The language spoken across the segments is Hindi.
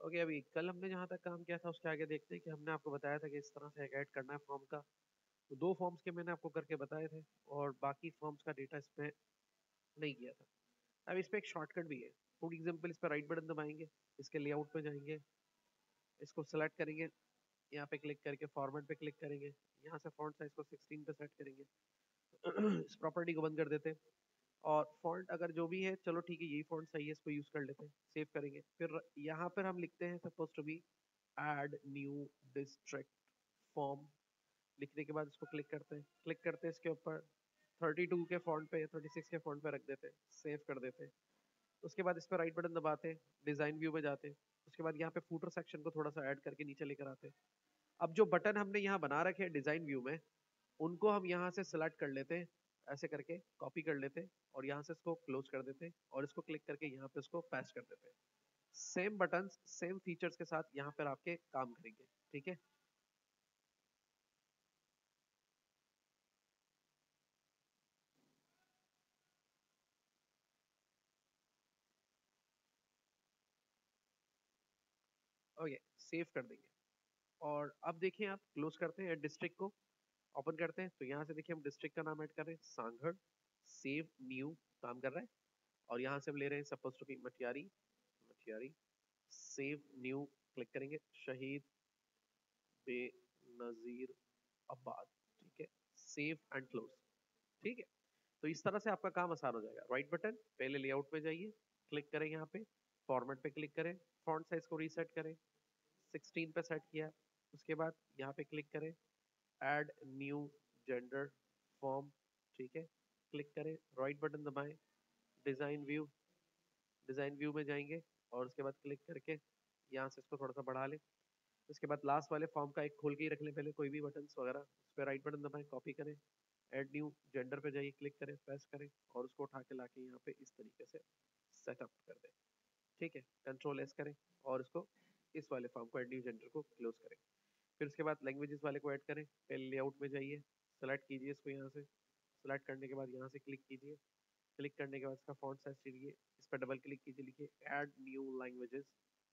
ओके, अभी कल हमने जहाँ तक काम किया था उसके आगे देखते हैं कि हमने आपको बताया था कि इस तरह से ऐड करना है फॉर्म का। तो 2 फॉर्म्स के मैंने आपको करके बताए थे और बाकी फॉर्म्स का डेटा इसमें नहीं किया था। अब इस पे एक शॉर्टकट भी है। फॉर एग्जांपल इस पे राइट बटन दबाएंगे, इसके लेआउट पे जाएंगे, इसको सेलेक्ट करेंगे, यहाँ पे क्लिक करके फॉर्मेट पे क्लिक करेंगे, यहाँ से फॉन्ट साइज को 16 पे सेट करेंगे। इस प्रॉपर्टी को बंद कर देते हैं और फॉन्ट अगर जो भी है चलो ठीक है यही फॉन्ट सही है, इसको यूज कर लेते हैं, सेव करेंगे। फिर यहाँ पर हम लिखते हैं suppose to be add new district form. लिखने के बाद इसको क्लिक करते हैं इसके ऊपर 32 के फॉन्ट पे या 36 के फॉन्ट पे रख देते हैं, सेव कर देते हैं। उसके बाद इस पर राइट बटन दबाते हैं, डिजाइन व्यू में जाते हैं। उसके बाद यहाँ पे फूटर सेक्शन को थोड़ा सा ऐड करके नीचे लेकर आते हैं। अब जो बटन हमने यहाँ बना रखे हैं डिजाइन व्यू में, उनको हम यहाँ से सिलेक्ट कर लेते हैं, ऐसे करके कॉपी कर लेते हैं और यहाँ से इसको क्लोज कर देते हैं और इसको क्लिक करके यहाँ पे इसको पेस्ट कर देते हैं। सेम बटन सेम फीचर्स के साथ यहाँ पर आपके काम करेंगे। ठीक है, ओके, सेव कर देंगे। और अब देखिए आप क्लोज करते हैं डिस्ट्रिक्ट को, ओपन करते हैं तो यहाँ से देखिए हम डिस्ट्रिक्ट का नाम ऐड कर रहे हैं सांगड़, सेव न्यू काम कर रहा है। और यहाँ से हम ले रहे हैं suppose to be Matiari, Matiari, save new click करेंगे, शहीद बेनजीर आबाद। ठीक है, सेव एंड क्लोज। ठीक है, तो इस तरह से आपका काम आसान हो जाएगा। राइट बटन, पहले लेआउट में जाइए, क्लिक करें यहाँ पे, फॉर्मेट पे क्लिक करें, फॉन्ट साइज को रीसेट करें, 16 पे सेट किया। उसके बाद यहाँ पे क्लिक करें, ऐड न्यू जेंडर फॉर्म। ठीक है, क्लिक करें, राइट बटन दबाएं, डिजाइन व्यू, डिजाइन व्यू में जाएंगे और उसके बाद क्लिक करके यहाँ से इसको थोड़ा सा बढ़ा लें। उसके बाद लास्ट वाले फॉर्म का एक खोल के ही रख लें पहले, कोई भी बटन वगैरह। उस पर राइट बटन दबाएं, कॉपी करें, ऐड न्यू जेंडर पे जाइए, क्लिक करें, प्रेस करें और उसको उठा के लाके यहाँ पे इस तरीके से सेटअप कर दें। ठीक है, कंट्रोल एस करें और इसको इस वाले फॉर्म को ऐड न्यू जेंडर को क्लोज करें। फिर उसके बाद लैंग्वेजेस वाले को ऐड करें, पहले लेआउट में जाइए, सेलेक्ट कीजिए इसको, यहाँ से सेलेक्ट करने के बाद यहाँ से क्लिक कीजिए, क्लिक करने के बाद इसका फॉन्ट साइज चलिए, इस पर डबल क्लिक कीजिए, लिखिए ऐड न्यू लैंग्वेजेस।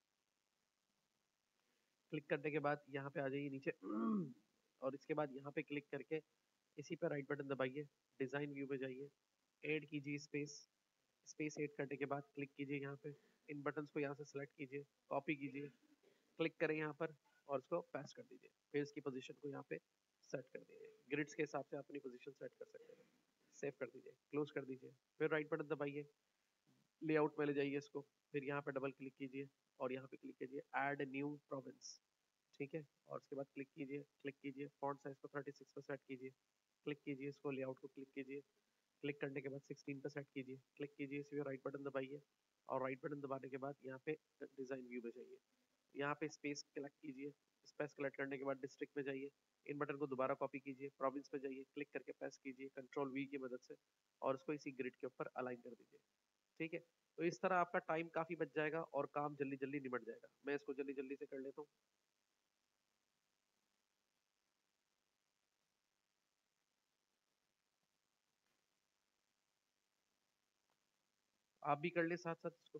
क्लिक करने के बाद यहाँ पे आ जाइए नीचे और इसके बाद यहाँ पे क्लिक करके इसी पर राइट बटन दबाइए, डिजाइन व्यू में जाइए, ऐड कीजिए स्पेस, स्पेस ऐड करने के बाद क्लिक कीजिए यहाँ पे, इन बटन्स को यहाँ से सेलेक्ट कीजिए, कॉपी कीजिए, क्लिक करें यहाँ पर और इसको पेस्ट कर दीजिए। फिर इसकी पोजीशन को यहाँ पे सेट कर दीजिए, ग्रिड्स के हिसाब से अपनी पोजीशन सेट कर सकते हैं। सेव कर दीजिए, क्लोज कर दीजिए, फिर राइट बटन दबाइए, लेआउट में ले जाइए इसको, फिर यहाँ पे डबल क्लिक कीजिए और यहाँ पे क्लिक कीजिए ऐड न्यू प्रोविंस। ठीक है, और उसके बाद क्लिक कीजिए, फॉन्ट साइज को 36 पर सेट कीजिए, क्लिक कीजिए इसको, लेआउट को क्लिक कीजिए, क्लिक करने के बाद 16 पर सेट कीजिए, क्लिक कीजिए, इसी राइट बटन दबाइए और राइट बटन दबाने के बाद यहाँ पे डिजाइन व्यू में जाइए, यहाँ पे स्पेस कलेक्ट कीजिए, स्पेस कलेक्ट करने के बाद डिस्ट्रिक्ट में जाइए, इन बटन को दोबारा कॉपी कीजिए, प्रोविंस पे जाइए, क्लिक करके पेस्ट कीजिए कंट्रोल वी की मदद से और उसको इसी ग्रिड के ऊपर अलाइन कर दीजिए। ठीक है, तो इस तरह आपका टाइम काफी बच जाएगा और काम जल्दी जल्दी निपट जाएगा। मैं इसको जल्दी जल्दी से कर लेता हूँ। आप भी कर ले साथ साथ इसको।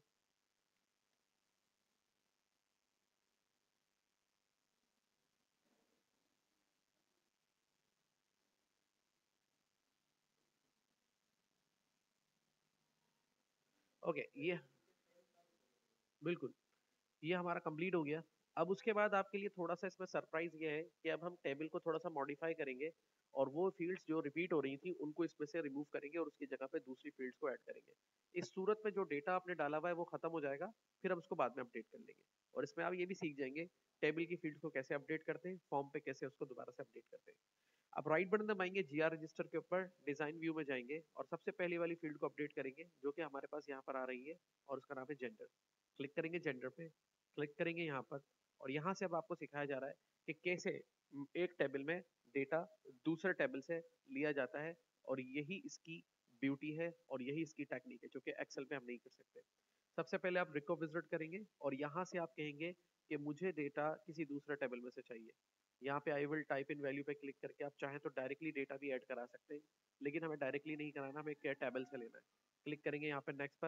ओके, ये बिल्कुल, ये हमारा कंप्लीट हो गया। अब उसके बाद आपके लिए थोड़ा सा इसमें सरप्राइज ये है कि अब हम टेबल को थोड़ा सा मॉडिफाई करेंगे और वो फील्ड्स जो रिपीट हो रही थी उनको इसमें से रिमूव करेंगे और उसकी जगह पे दूसरी फील्ड्स को ऐड करेंगे। इस सूरत में जो डेटा आपने डाला हुआ है वो खत्म हो जाएगा, फिर हम उसको बाद में अपडेट कर लेंगे। और इसमें आप ये भी सीख जाएंगे टेबल की फील्ड्स को कैसे अपडेट करते हैं, फॉर्म पे कैसे उसको दोबारा से अपडेट करते हैं। आप राइट बटन दबाएंगे, जीआर रजिस्टर के ऊपर डिजाइन व्यू में जाएंगे और सबसे पहली वाली फील्ड को अपडेट करेंगे जो कि हमारे पास यहाँ पर आ रही है और उसका नाम है जेंडर। क्लिक करेंगे जेंडर पे, क्लिक करेंगे यहाँ पर और यहाँ से अब आपको सिखाया जा रहा है कि कैसे एक टेबल में डेटा दूसरे टेबल से लिया जाता है और यही इसकी ब्यूटी है और यही इसकी टेक्निक है जो कि एक्सेल में हम नहीं कर सकते। सबसे पहले आप रिको विजिट करेंगे और यहाँ से आप कहेंगे कि मुझे डेटा किसी दूसरे टेबल में से चाहिए। यहाँ पे I will type in value पे क्लिक करके आप चाहें तो डायरेक्टली डेटा भी ऐड करा सकते हैं, लेकिन हमें डायरेक्टली नहीं कराना, हमें क्या टेबल से लेना है। क्लिक करेंगे यहाँ पे नेक्स्ट पर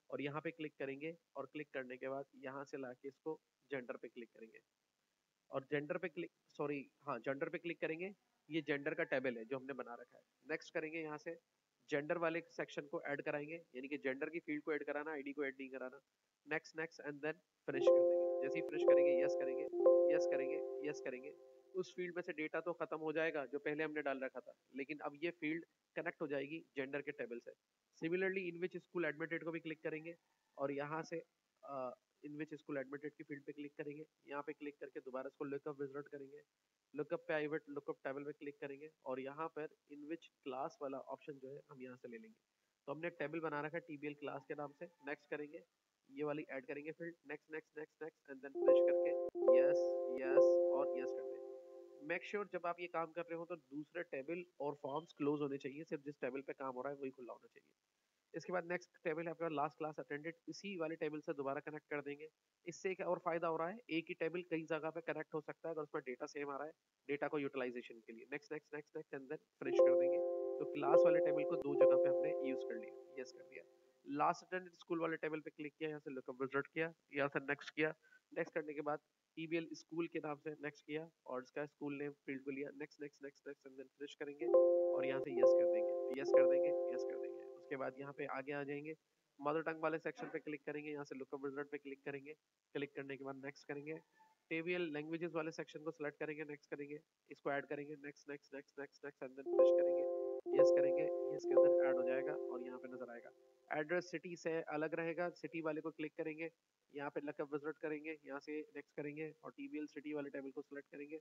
और यहाँ पे क्लिक करेंगे और क्लिक करने के बाद यहाँ से लाके इसको जेंडर पे क्लिक करेंगे और जेंडर पे क्लिक सॉरी हाँ जेंडर पे क्लिक करेंगे। ये जेंडर का टेबल है जो हमने बना रखा है। नेक्स्ट करेंगे यहाँ से जेंडर वाले सेक्शन को ऐड कराएंगे यानी कि जेंडर की फील्ड को ऐड कराना आईडी को ऐड नहीं कराना। Next next and then finish कर देंगे। जैसे ही फिनिश करेंगे यस करेंगे यस करेंगे यस करेंगे उस फील्ड में से डेटा तो खत्म हो जाएगा जो पहले हमने डाल रखा था लेकिन अब ये फील्ड कनेक्ट हो जाएगी जेंडर के टेबल से। Similarly in which school admitted को भी क्लिक करेंगे और यहाँ से इन विच स्कूल एडमिटेड की फील्ड पे क्लिक करेंगे। यहाँ पे क्लिक करके दोबारा इसको लुकअप विजिट करेंगे। लुकअप पे आइवेट लुकअप टेबल पे क्लिक करेंगे और यहाँ पर इन विच क्लास वाला ऑप्शन जो है हम यहाँ से ले लेंगे। तो हमने टेबल बना रखा है टीबीएल क्लास के नाम से। नेक्स्ट करेंगे ये वाली ऐड करेंगे field. Next next next next and then finish करके यस यस और यस कर दें। मेक श्योर जब आप ये काम कर रहे हो तो दूसरे टेबल और फॉर्म्स क्लोज होने चाहिए। सिर्फ जिस टेबल पे काम हो रहा है वही खुला होना चाहिए। इसके बाद नेक्स्ट टेबल है आपका लास्ट क्लास अटेंडेड। इसी वाले टेबल से दोबारा कनेक्ट कर देंगे। इससे एक और फायदा हो रहा है एक ही टेबल कई जगह पे कनेक्ट हो सकता है अगर उसमें डेटा सेम आ रहा है डेटा को यूटिलाइजेशन के लिए। Next next next next and then finish कर देंगे। तो क्लास वाले टेबल को दो जगह पे हमने यूज कर लिया। यस कर दिया। लास्ट अटेंडेड स्कूल वाले टेबल पे क्लिक किया यहाँ से लुकअप विजिट किया यहाँ से नेक्स्ट किया। नेक्स्ट करने के बाद टीबीएल स्कूल के नाम से नेक्स्ट किया और इसका स्कूल नेम फील्ड को लिया। Next next next next and then finish करेंगे और यहाँ से यस कर देंगे यस कर देंगे यस कर देंगे। उसके बाद यहाँ पे आगे आ जाएंगे मदर टंग वाले सेक्शन पे क्लिक करेंगे। यहाँ से लुकअप विजार्ड पे क्लिक करेंगे। क्लिक करने के बाद नेक्स्ट करेंगे। टेबल लैंग्वेजेस वाले सेक्शन को सिलेक्ट करेंगे। नेक्स्ट करेंगे इसको ऐड करेंगे। Next next next next next and then finish करेंगे। यस करेंगे ये इसके अंदर ऐड हो जाएगा और यहाँ पे नजर आएगा। एड्रेस सिटी से अलग रहेगा। सिटी वाले को क्लिक करेंगे यहाँ पे लुकअप विजिट करेंगे यहाँ से नेक्स्ट करेंगे और टीबीएल सिटी वाले टेबल को सिलेक्ट करेंगे।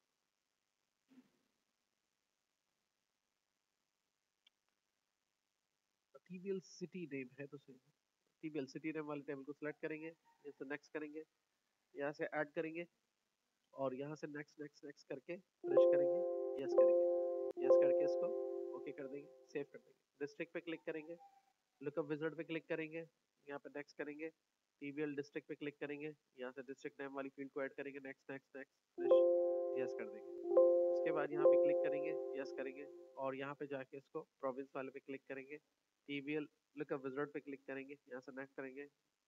टीबीएल सिटी नेम है तो सही। टीबीएल सिटी नेम वाले टेबल को सिलेक्ट करेंगे जैसे नेक्स्ट करेंगे यहाँ से ऐड करेंगे और यहाँ से नेक्स्ट नेक्स्ट नेक्स्ट करके फिनिश करेंगे। यस करेंगे यस करके इसको ओके कर देंगे सेव कर देंगे। डिस्ट्रिक्ट पे क्लिक करेंगे लुकअप विजार्ड पे क्लिक करेंगे यहाँ पे नेक्स्ट करेंगे। टीबीएल डिस्ट्रिक्ट पे क्लिक करेंगे यहाँ से डिस्ट्रिक्ट नेम वाली फील्ड को ऐड करेंगे। Next next next finish yes कर देंगे। उसके बाद यहाँ पे क्लिक करेंगे यस करेंगे और यहाँ पे जाके इसको प्रोविंस वाले पे क्लिक करेंगे। टीबीएल लुकअप विजार्ड पे क्लिक करेंगे यहाँ से नेक्स्ट करेंगे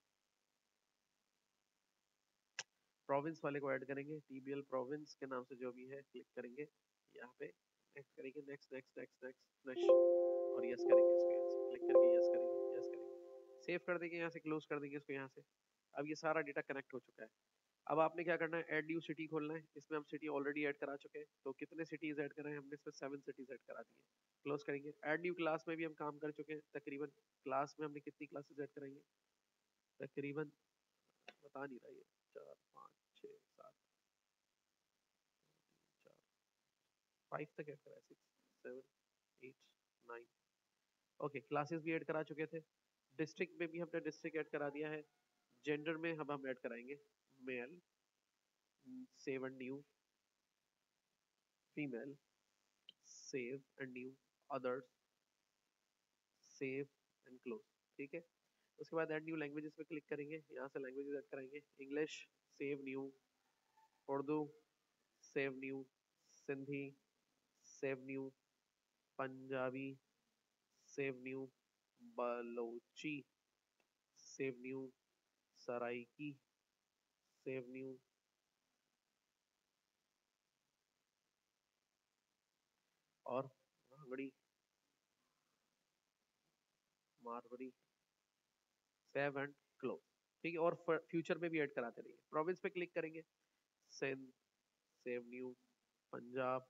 प्रोविंस वाले को ऐड करेंगे। टीबीएल प्रोविंस के नाम से जो भी है क्लिक करेंगे यहाँ पे नेक्स्ट करेंगे next next next next finish और यस करेंगे इसको यहाँ से क्लिक करके यस करेंगे यस करेंगे सेव कर देंगे यहाँ से क्लोज कर देंगे इसको यहाँ से। अब ये सारा डेटा कनेक्ट हो चुका है। अब आपने क्या करना है ऐड न्यू सिटी खोलना है। इसमें हम सिटी ऑलरेडी ऐड करा चुके हैं तो कितने सिटीज ऐड कराए हमने इसमें 7 सिटीज ऐड करा दी है। क्लोज करेंगे। ऐड न्यू क्लास में भी हम काम कर चुके हैं तकरीबन। क्लास में हमने कितनी क्लासेस ऐड कराई हैं तकरीबन बता नहीं रहा ये 4 5 6 7 4 5 तक ऐड कराया 6 7 8 9 ओके क्लासेस भी ऐड करा चुके थे। डिस्ट्रिक्ट में भी हमने डिस्ट्रिक्ट ऐड करा दिया है। जेंडर में हम ऐड कराएंगे male save and new female save and new others save and close. ठीक है। उसके बाद ऐड न्यू लैंग्वेजेस पे क्लिक करेंगे यहाँ से लैंग्वेजेस ऐड कराएंगे। English save new Urdu save new Sindhi save new Punjabi save new Balochi save new Saraiki save new और भांगड़ी मारवाड़ी सेव एंड क्लोज। ठीक है। और फ्यूचर में भी ऐड कराते रहिए। प्रोविंस पे क्लिक करेंगे Sindh save new Punjab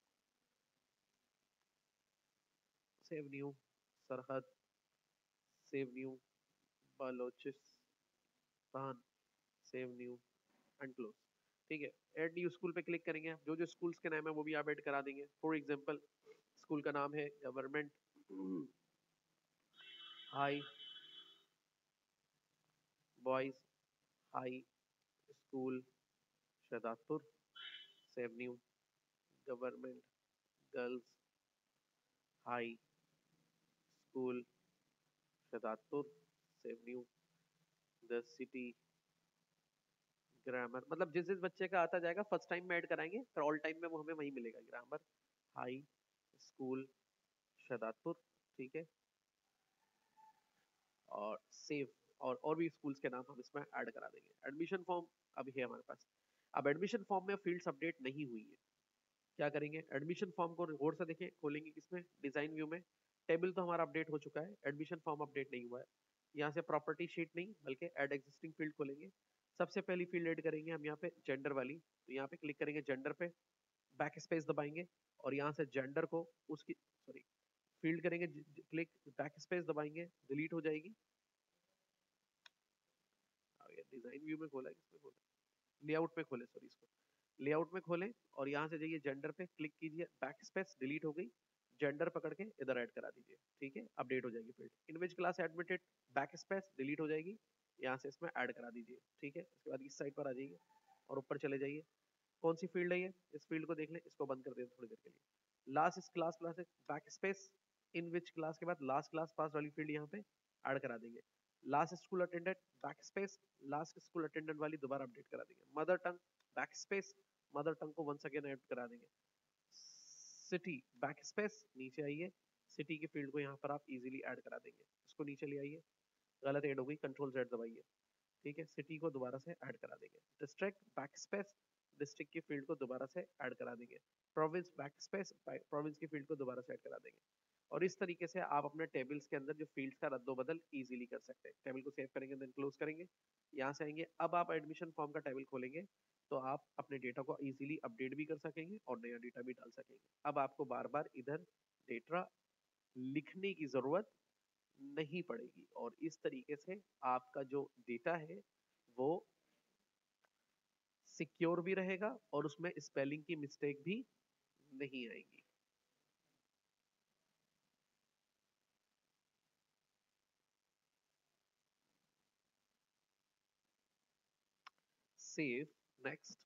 save new Sarhad save new Balochistan save new and close. ठीक है। ऐड न्यू स्कूल पे क्लिक करेंगे। जो जो स्कूल्स के नाम है वो भी आप ऐड करा देंगे। फॉर एग्जांपल स्कूल का नाम है government high boys high school Shahdadpur save new government girls high school Shahdadpur save new the city grammar. मतलब जिस जिस बच्चे का आता जाएगा फर्स्ट टाइम में ऐड कराएंगे फिर ऑल टाइम में वो हमें वही मिलेगा ग्रामर हाई स्कूल शहदादपुर। ठीक है। और सेव और भी स्कूल्स के नाम हम इसमें ऐड करा देंगे। एडमिशन फॉर्म अभी है हमारे पास। अब एडमिशन फॉर्म में फील्ड्स अपडेट नहीं हुई है, क्या करेंगे? एडमिशन फॉर्म को गौर से देखें, खोलेंगे किसमें? डिजाइन व्यू में। टेबल तो हमारा अपडेट हो चुका है, एडमिशन फॉर्म अपडेट नहीं हुआ है। यहाँ से प्रॉपर्टी शीट नहीं बल्कि ऐड एग्जिस्टिंग फील्ड खोलेंगे। सबसे पहली फील्ड ऐड करेंगे हम यहाँ पे जेंडर वाली, तो यहाँ पे क्लिक करेंगे जेंडर पे, बैक स्पेस दबाएंगे और यहाँ से जेंडर को उसकी सॉरी फील्ड करेंगे, क्लिक बैक स्पेस दबाएंगे, डिलीट हो जाएगी। डिजाइन व्यू में खोला है, किसमें खोला? लेआउट में खोले, सॉरी इसको लेआउट में खोलें और यहाँ से जाइए जेंडर पे क्लिक कीजिए, बैक स्पेस, डिलीट हो गई। जेंडर पकड़ के इधर ऐड करा दीजिए, ठीक है, अपडेट हो जाएगी field. In which class admitted, back space, delete हो जाएगी। यहाँ से इसमें ऐड करा दीजिए, ठीक है। इसके बाद इस साइड पर आ जाइए और ऊपर चले जाइए। कौन सी फील्ड है ये? इस फील्ड को देख लें, इसको बंद कर दें थोड़ी देर के लिए। लास्ट इस class class back space, in which class के बाद लास्ट क्लास पास वाली फील्ड यहाँ पे ऐड करा देंगे। Last school attendant, back space, last school attendant वाली दोबारा अपडेट करा देंगे। Mother tongue, back space, mother tongue को वंस अगेन ऐड करा देंगे। सिटी, बैक स्पेस, नीचे आइए, सिटी की फील्ड को यहाँ पर आप इजीली ऐड करा देंगे। इसको नीचे ले आइए, गलत ऐड हो गई, कंट्रोल जेड दबाइए, ठीक है। सिटी को दोबारा से ऐड करा देंगे। डिस्ट्रिक्ट, बैक स्पेस, डिस्ट्रिक्ट की फील्ड को दोबारा से ऐड करा देंगे। प्रोविंस, बैक स्पेस, प्रोविंस की फील्ड को दोबारा से ऐड करा देंगे। और इस तरीके से आप अपने टेबल्स के अंदर जो फील्ड्स का रद्दोबदल इजीली कर सकते हैं। टेबल को सेव करेंगे, देन क्लोज करेंगे, यहाँ से आएंगे। अब आप एडमिशन फॉर्म का टेबल खोलेंगे तो आप अपने डेटा को इजीली अपडेट भी कर सकेंगे और नया डेटा भी डाल सकेंगे। अब आपको बार बार इधर डेटा लिखने की जरूरत नहीं पड़ेगी और इस तरीके से आपका जो डेटा है वो सिक्योर भी रहेगा और उसमें स्पेलिंग की मिस्टेक भी नहीं आएगी। Save, next.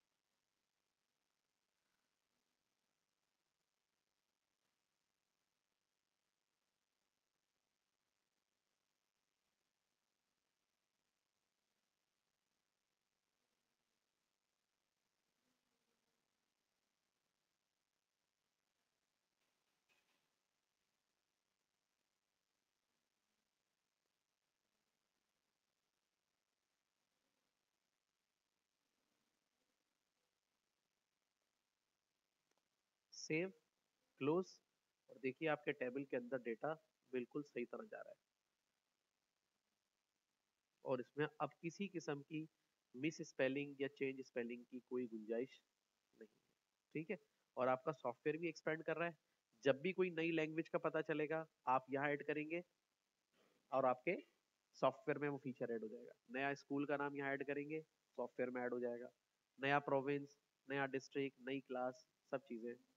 Save, close. और देखिए आपके टेबल के अंदर डेटा बिल्कुल सही तरह जा रहा है और इसमें अब किसी किस्म की मिस स्पेलिंग या चेंज स्पेलिंग की कोई गुंजाइश नहीं है, ठीक है। और आपका सॉफ्टवेयर भी एक्सपेंड कर रहा है। जब भी कोई नई लैंग्वेज का पता चलेगा आप यहाँ ऐड करेंगे और आपके सॉफ्टवेयर में वो फीचर ऐड हो जाएगा। नया स्कूल का नाम यहाँ ऐड करेंगे, सॉफ्टवेयर में ऐड हो जाएगा। नया प्रोविंस, नया डिस्ट्रिक्ट, नई क्लास, सब चीज़ें